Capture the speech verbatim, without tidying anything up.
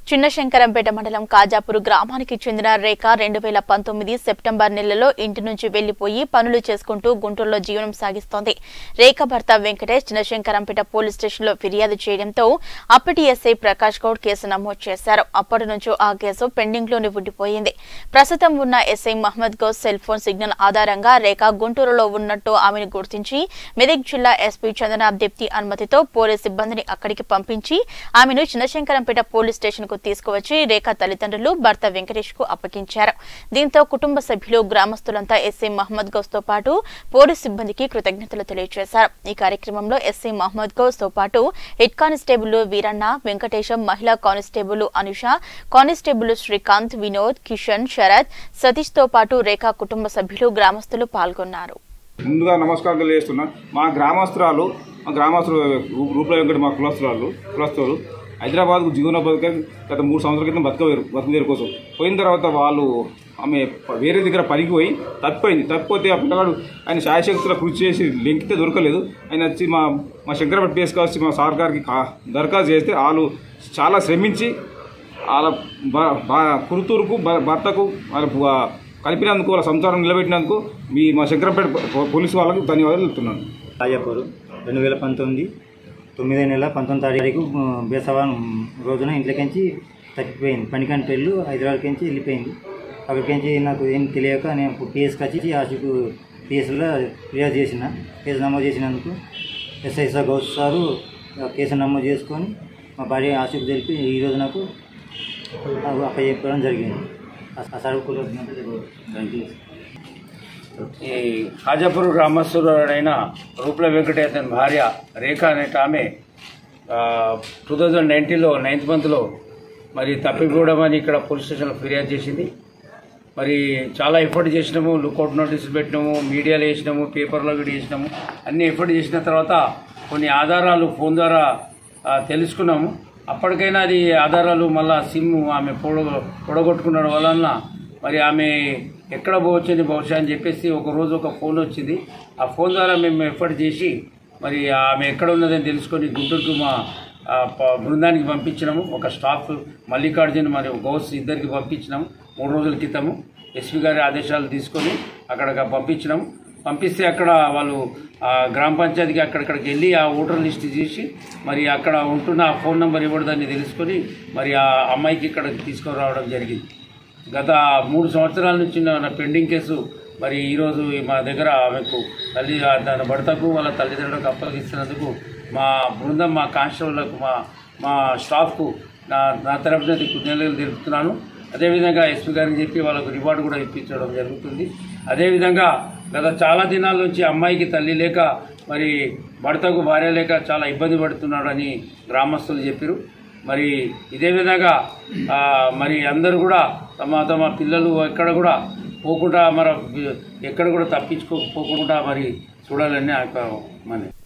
చిన్నశంకరంపేట మండలం కాజాపూర్ గ్రామానికి చెందిన రేఖ రెండు వేల పంతొమ్మిది సెప్టెంబర్ నెలలో ఇంటి నుంచి వెళ్లిపోయి పనులు చేసుకుంటూ గుంటూరులో జీవనం సాగిస్తోంది. రేఖ భర్త వెంకటేష్ చిన్నశంకరంపేట పోలీస్ స్టేషన్లో ఫిర్యాదు చేయడంతో అప్పటి ఎస్ఐ ప్రకాష్ గౌడ్ కేసు నమోదు చేశారు. అప్పటి నుంచి ఆ కేసు పెండింగ్ లోనే ఉండిపోయింది. ప్రస్తుతం ఉన్న SI Mohammed Ghouse cell phone signal ఆధారంగా రేఖ గుంటూరులో ఉన్నట్టు ఆమెను గుర్తించి మెదక్ జిల్లా ఎస్పీ చందన దీప్తి అనుమతితో పోలీస్ సిబ్బందిని అక్కడికి పంపించి ఆమెను చిన్నశంకరంపేట పోలీస్ స్టేషన్ కు తీసుకువచ్చి రేఖ తల్లిదండ్రులు భర్త వెంకటేష్ కు అప్పగించారు. దీంతో కుటుంబ సభ్యులు గ్రామస్తులంతా ఎస్ఐ మహమ్మద్ గౌస్ తో పాటు పోలీస్ సిబ్బందికి కృతజ్ఞతలు తెలియజేశారు. ఈ కార్యక్రమంలో ఎస్ఐ మహమ్మద్ గౌస్ తో పాటు హెడ్ కానిస్టేబుల్ వీరన్న, వెంకటేశం, మహిళా కానిస్టేబుల్ అనుష, కానిస్టేబుల్ శ్రీకాంత్, వినోద్, కిషన్, శరత్, సతీష్ తో పాటు రేఖ కుటుంబ సభ్యులు గ్రామస్తులు పాల్గొన్నారు. ముందుగా నమస్కారం తెలియజేస్తున్నా. మా గ్రామస్తురాలు మా గ్రామస్తులు రూపులో వెంకట మా కులస్తురాలు కులస్తులు హైదరాబాద్కు జీవనోపాధి గత మూడు సంవత్సరాల క్రితం బతకవేరు బతుకుదేరు కోసం పోయిన తర్వాత వాళ్ళు ఆమె వేరే దగ్గర పనికి పోయి తప్పిపోయింది. తప్పిపోతే ఆ పిల్లగాడు ఆయన శాయశక్తుల కృషి చేసి లెంకితే దొరకలేదు. ఆయన వచ్చి మా మా శంకరపేట పిఎస్కి వచ్చి మా సార్ గారికి దరఖాస్తు చేస్తే వాళ్ళు చాలా శ్రమించి వాళ్ళ కురుతూరుకు భర్తకు వాళ్ళ కలిపినందుకు వాళ్ళ సంసారం నిలబెట్టినందుకు మీ మా శంకరపేట పోలీసు వాళ్ళకు ధన్యవాదాలు చెప్తున్నాను. కాజాపూర్ రెండు వేల పంతొమ్మిది తొమ్మిదో నెల పంతొమ్మిది తారీఖు బేసవారం రోజున ఇంట్లోకించి తప్పిపోయింది. పనికాని పెళ్ళు హైదరాబాద్కి వెళ్ళిపోయింది. అక్కడికి నాకు ఏం తెలియక నేను పిఎస్కి వచ్చి ఆశకు పిఎస్లో ఫిర్యాదు చేసిన. కేసు నమోదు చేసినందుకు SI sir Ghouse sir case నమోదు చేసుకొని మా భార్య ఆశకు తెలిపి ఈరోజు నాకు అప్ప చెప్పడం జరిగింది. ఆ సార్ ఈ కాజాపూర్ గ్రామస్తుడైన రూపుల వెంకటేష్ అతని భార్య రేఖ అనేట ఆమె టూ థౌజండ్ నైన్టీన్లో నైన్త్ మంత్లో మరి తప్పిపోవడం అని ఇక్కడ పోలీస్ స్టేషన్లో ఫిర్యాదు చేసింది. మరి చాలా ఎఫర్ట్ చేసినాము, లుకౌట్ నోటీసులు పెట్టినాము, మీడియాలో వేసినాము, పేపర్లో కూడా వేసినాము. అన్ని ఎఫర్ట్ చేసిన తర్వాత కొన్ని ఆధారాలు ఫోన్ ద్వారా తెలుసుకున్నాము. అప్పటికైనా అది ఆధారాలు మళ్ళా సిమ్ ఆమె పొడ పొడగొట్టుకున్న వలన మరి ఆమె ఎక్కడ పోవచ్చింది బహుశా అని చెప్పేసి ఒకరోజు ఒక ఫోన్ వచ్చింది. ఆ ఫోన్ ద్వారా మేము ఎఫర్ట్ చేసి మరి ఆమె ఎక్కడ ఉన్నదని తెలుసుకొని గుంటూరుకు మా బృందానికి పంపించినాము. ఒక స్టాఫ్ మల్లికార్జున్ మరియు గౌస్ ఇద్దరికి పంపించినాము. మూడు రోజుల క్రితము ఎస్పీ గారి ఆదేశాలు తీసుకొని అక్కడ పంపించినాము. పంపిస్తే అక్కడ వాళ్ళు గ్రామ పంచాయతీకి అక్కడిక్కడికి వెళ్ళి ఆ ఓటర్ లిస్ట్ తీసి మరి అక్కడ ఉంటున్న ఆ ఫోన్ నెంబర్ ఇవ్వడదాన్ని తెలుసుకొని మరి ఆ అమ్మాయికి ఇక్కడికి తీసుకురావడం జరిగింది. గత మూడు సంవత్సరాల నుంచి నా పెండింగ్ కేసు మరి ఈరోజు మా దగ్గర ఆమెకు తల్లి తన భర్తకు వాళ్ళ తల్లిదండ్రులకు అప్పగిస్తున్నందుకు మా బృందం, మా కానిస్టేబుల్లకు, మా మా స్టాఫ్కు నా నా తరఫున కృతజ్ఞతలు తెలుపుతున్నాను. అదేవిధంగా ఎస్పీ గారికి చెప్పి వాళ్ళకు రివార్డు కూడా ఇప్పించడం జరుగుతుంది. అదేవిధంగా గత చాలా దినాల నుంచి అమ్మాయికి తల్లి లేక మరి భర్తకు భార్య లేక చాలా ఇబ్బంది పడుతున్నాడని గ్రామస్తులు చెప్పారు. మరి ఇదే విధంగా మరి అందరూ కూడా తమ తమ పిల్లలు ఎక్కడ కూడా పోకుండా మరి ఎక్కడ కూడా తప్పించుకోకపోకుండా మరి చూడాలని మన